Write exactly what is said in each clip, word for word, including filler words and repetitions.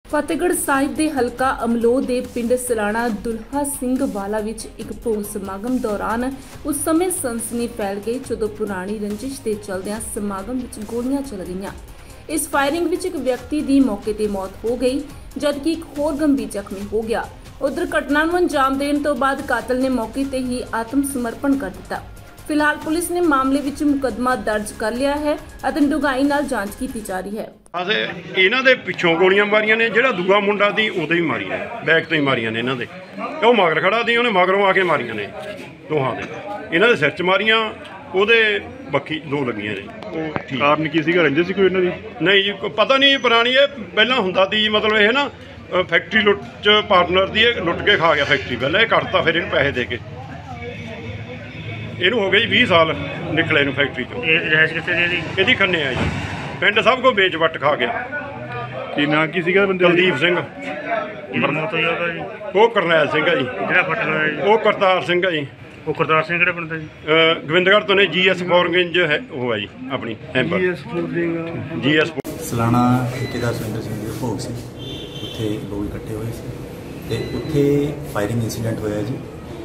ਫਤਿਹਗੜ੍ਹ ਸਾਹਿਬ ਦੇ ਹਲਕਾ ਅਮਲੋਹ ਦੇ ਪਿੰਡ ਸਲਾਣਾ ਦੁਲਹਾ ਸਿੰਘ ਵਾਲਾ ਵਿੱਚ ਇੱਕ ਭੋਗ ਸਮਾਗਮ ਦੌਰਾਨ ਉਸ ਸਮੇਂ ਸਨਸਨੀ ਫੈਲ ਗਈ ਜਦੋਂ ਪੁਰਾਣੀ ਰੰਜਿਸ਼ ਦੇ ਚਲਦਿਆਂ ਸਮਾਗਮ ਵਿੱਚ ਗੋਲੀਆਂ ਚੱਲ ਗਈਆਂ। ਇਸ ਫਾਇਰਿੰਗ ਵਿੱਚ ਇੱਕ ਵਿਅਕਤੀ ਦੀ ਮੌਕੇ ਤੇ ਮੌਤ ਹੋ ਗਈ ਜਦਕਿ ਇੱਕ ਹੋਰ ਗੰਭੀਰ ਜ਼ਖਮੀ ਹੋ ਗਿਆ। ਉਧਰ ਘਟਨਾ ਨੂੰ ਅੰਜਾਮ ਦੇਣ ਤੋਂ ਬਾਅਦ ਕਾਤਲ ਨੇ ਮੌਕੇ ਤੇ ਹੀ ਆਤਮ ਸਮਰਪਣ ਕਰ ਦਿੱਤਾ। ਫਿਲਹਾਲ ਪੁਲਿਸ ਨੇ ਮਾਮਲੇ ਵਿੱਚ ਮੁਕੱਦਮਾ ਦਰਜ ਕਰ ਲਿਆ ਹੈ ਅਤੇ ਡੂੰਘਾਈ ਨਾਲ ਜਾਂਚ ਕੀਤੀ ਜਾ ਰਹੀ ਹੈ। ਅਸੇ ਇਹਨਾਂ ਦੇ ਪਿੱਛੋਂ ਗੋਲੀਆਂ ਮਾਰੀਆਂ ਨੇ, ਜਿਹੜਾ ਦੂਆ ਮੁੰਡਾ ਦੀ ਉਹਦੇ ਹੀ ਮਾਰੀਆਂ, ਬੈਕ ਤੋਂ ਹੀ ਮਾਰੀਆਂ ਨੇ ਇਹਨਾਂ ਦੇ। ਉਹ ਮਗਰ ਖੜਾ ਸੀ, ਉਹਨੇ ਮਗਰੋਂ ਆ ਕੇ ਮਾਰੀਆਂ ਨੇ ਦੋਹਾਂ ਦੇ। ਇਹਨਾਂ ਦੇ ਸਿਰ 'ਚ ਮਾਰੀਆਂ, ਉਹਦੇ ਬੱਖੀ ਦੋ ਲੱਗੀਆਂ ਨੇ। ਉਹ ਕਾਰਨ ਕੀ ਸੀਗਾ? ਰੰਜਿਸ਼ ਸੀ ਕੋਈ ਇਹਨਾਂ ਦੀ? ਨਹੀਂ ਜੀ, ਪਤਾ ਨਹੀਂ, ਪੁਰਾਣੀ ਇਹ ਪਹਿਲਾਂ ਹੁੰਦਾ ਸੀ। ਮਤਲਬ ਇਹ ਨਾ ਫੈਕਟਰੀ ਲੁੱਟ 'ਚ ਪਾਰਟਨਰ ਦੀ ਇਹ ਲੁੱਟ ਕੇ ਖਾ ਗਿਆ ਫੈਕਟਰੀ। ਪਹਿਲਾਂ ਇਹ ਕੱਢਤਾ, ਫਿਰ ਇਹਨੂੰ ਪੈਸੇ ਦੇ ਕੇ। ਇਹਨੂੰ ਹੋ ਗਏ ਜੀ ਵੀਹ ਸਾਲ ਨਿਕਲੇ ਨੂੰ ਫੈਕਟਰੀ 'ਚੋਂ। ਇਹ ਰਿਹਾਇਸ਼ ਕਿੱਥੇ ਦੀ ਇਹਦੀ? ਇਹਦੀ ਖੰਨੇ ਆ ਜੀ, ਪਿੰਡ ਸਭ ਕੋ ਵੇਚ ਵੱਟ ਖਾ ਗਿਆ। ਕੀ ਨਾਂ ਕੀ ਸੀਗਾ ਬੰਦੇ? ਕੁਲਦੀਪ ਸਿੰਘ। ਮੌਤ ਹੋਈ ਉਹਦਾ ਜੀ? ਉਹ ਕਰਨੈਲ ਸਿੰਘ ਆ ਜੀ। ਜਿਹੜਾ ਫੱਟ ਹੋਇਆ ਜੀ? ਉਹ ਕਰਤਾਰ ਸਿੰਘ ਆ ਜੀ। ਉਹ ਕਰਤਾਰ ਸਿੰਘ ਕਿਹੜੇ ਪਿੰਡ ਦਾ ਜੀ? ਗੋਬਿੰਦਗੜ੍ਹ ਤੋਂ ਨੇ। ਜੀ ਐਸ ਫੋਰਗਿੰਜ ਹੈ ਉਹ ਹੈ ਜੀ ਆਪਣੀ ਐਂਬਰ। ਜੀ ਐਸ ਸਲਾਣਾ ਠੇਕੇਦਾਰ ਸੁਰਿੰਦਰ ਸਿੰਘ ਦੇ ਭੋਗ ਸੀ, ਉੱਥੇ ਲੋਕ ਇਕੱਠੇ ਹੋਏ ਸੀ ਅਤੇ ਉੱਥੇ ਫਾਇਰਿੰਗ ਇੰਸੀਡੈਂਟ ਹੋਇਆ ਜੀ।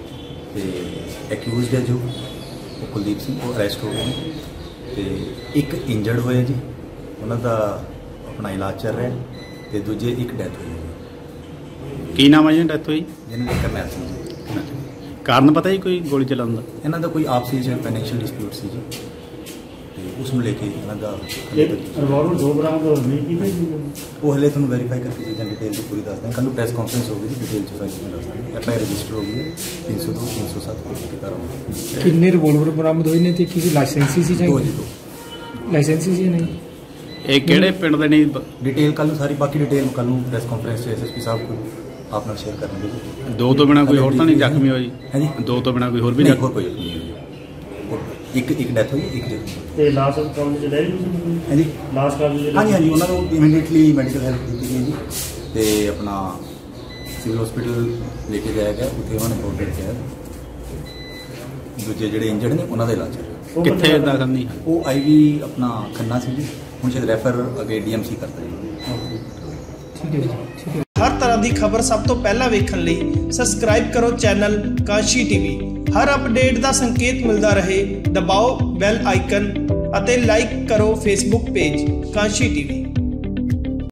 ਅਤੇ ਐਕਿਊਜ਼ਡ ਹੈ ਜੋ ਉਹ ਕੁਲਦੀਪ ਸਿੰਘ, ਉਹ ਅਰੈਸਟ ਹੋ ਗਏ ਨੇ ਅਤੇ ਇੱਕ ਇੰਜਰਡ ਹੋਇਆ ਜੀ, ਉਹਨਾਂ ਦਾ ਆਪਣਾ ਇਲਾਜ ਚੱਲ ਰਿਹਾ ਅਤੇ ਦੂਜੇ ਇੱਕ ਡੈਥ ਹੋਈ ਹੈ। ਕੀ ਨਾਮ ਹੈ ਜੀ ਡੈਥ ਹੋਈ? ਜਿਹਨਾਂ ਦੇ ਕਰਨੈਲ ਸਿੰਘ ਜੀ। ਕਾਰਨ ਪਤਾ ਜੀ ਕੋਈ ਗੋਲੀ ਚਲਾਉਣ ਦਾ? ਇਹਨਾਂ ਦਾ ਕੋਈ ਆਪਸੀ ਜਿਹੜਾ ਫਾਈਨੈਂਸ਼ੀਅਲ ਡਿਸਪਿਊਟ ਸੀ ਜੀ, ਅਤੇ ਉਸ ਨੂੰ ਲੈ ਕੇ ਇਹਨਾਂ ਦਾ ਰਿਵਾਲਵਰ ਦੋ ਬਰਾਮਦ ਨਹੀਂ ਕੀਤੇ ਜੀ? ਉਹ ਹਲੇ ਤੁਹਾਨੂੰ ਵੈਰੀਫਾਈ ਕਰਕੇ ਚੀਜ਼ਾਂ ਡਿਟੇਲ ਦੀ ਪੂਰੀ ਦੱਸ ਦਾਂ। ਕੱਲ੍ਹ ਨੂੰ ਪ੍ਰੈਸ ਕਾਨਫਰੰਸ ਹੋਊਗੀ ਜੀ, ਡਿਟੇਲ 'ਚ ਸਾਰੀ ਚੀਜ਼ਾਂ ਦੱਸ ਦਾਂਗੇ। ਐਫ ਆਈ ਆਰ ਰਜਿਸਟਰ ਹੋ ਗਈ ਹੈ ਤਿੰਨ ਸੌ ਦੋ ਤਿੰਨ ਸੌ ਸੱਤ ਦੀ ਕਾਰਵਾਈ। ਕਿੰਨੇ ਰਿਵੋਲਵਰ ਬਰਾਮਦ ਹੋਏ ਨੇ ਤੇ ਕਿਸੇ ਲਾਇਸੈਂਸੀ ਸੀ ਜਾਂ ਦੋ ਜੀ ਦੋ ਲਾਇਸੈਂਸੀ ਸੀ ਨਹੀਂ? ਇਹ ਕਿਹੜੇ ਪਿੰਡ ਦੇ ਨਹੀਂ? ਡਿਟੇਲ ਕੱਲ੍ਹ ਨੂੰ ਸਾਰੀ ਬਾਕੀ ਡਿਟੇਲ ਕੱਲ੍ਹ ਨੂੰ ਪ੍ਰੈਸ ਕਾਨਫਰੰਸ 'ਚ ਐਸ ਐਸ ਪੀ ਸਾਹਿਬ ਕੋਲ ਆਪ ਨਾਲ ਸ਼ੇਅਰ ਕਰਨਗੇ ਜੀ। ਦੋ ਤੋਂ ਬਿਨਾਂ ਕੋਈ ਹੋਰ ਤਾਂ ਨਹੀਂ ਜ਼ਖਮੀ ਹੋਈ? ਹੈ ਜੀ, ਦੋ ਤੋਂ ਬਿਨਾਂ ਕੋਈ ਹੋਰ ਵੀ ਨਹੀਂ, ਜ਼ਖਮੀ? ਹੋਰ ਕੋਈ ਜ਼ਖਮੀ ਨਹੀਂ ਹੋਈ। ਇੱਕ ਇੱਕ ਡੈਥ ਹੋਈ, ਇੱਕ ਜ਼ਖਮੀ। ਤੇ ਲਾਸ਼ ਕਾਬੂ 'ਚ ਲੈ ਲਈ? ਹੈ ਜੀ, ਲਾਸ਼ ਕਾਬੂ 'ਚ? ਹਾਂਜੀ ਹਾਂਜੀ, ਉਹਨਾਂ ਨੂੰ ਇਮੀਡੀਏਟਲੀ ਮੈਡੀਕਲ ਹੈਲਪ ਦਿੱਤੀ ਗਈ ਜੀ ਅਤੇ ਆਪਣਾ ਸਿਵਲ ਹਸਪੀਟਲ ਲੈ ਕੇ ਜਾਇਆ ਗਿਆ। ਉੱਥੇ ਉਹਨਾਂ ਨੇ ਰਿਪੋਰਟ ਕੀਤਾ। ਦੂਜੇ ਜਿਹੜੇ ਇੰਜਰਡ ਨੇ ਉਹਨਾਂ ਦਾ ਇਲਾਜ ਹੈ। ਕਿੱਥੇ ਦਾਖਲ ਨਹੀਂ? ਉਹ ਆਈ ਵੀ ਆਪਣਾ ਖੰਨਾ ਸੀ ਜੀ, ਹੁਣ ਸ਼ਾਇਦ ਰੈਫਰ ਅੱਗੇ ਡੀ ਐਮ ਸੀ ਕਰਦਾ ਜੀ। ਠੀਕ ਹੈ ਜੀ, ਠੀਕ ਹੈ। ਹਰ ਤਰ੍ਹਾਂ ਦੀ ਖਬਰ ਸਭ ਤੋਂ ਪਹਿਲਾਂ ਵੇਖਣ ਲਈ ਸਬਸਕ੍ਰਾਈਬ ਕਰੋ ਚੈਨਲ ਕਾਂਸ਼ੀ ਟੀਵੀ। ਹਰ ਅਪਡੇਟ ਦਾ ਸੰਕੇਤ ਮਿਲਦਾ ਰਹੇ, ਦਬਾਓ ਬੈਲ ਆਈਕਨ ਅਤੇ ਲਾਈਕ ਕਰੋ ਫੇਸਬੁੱਕ ਪੇਜ ਕਾਂਸ਼ੀ ਟੀਵੀ।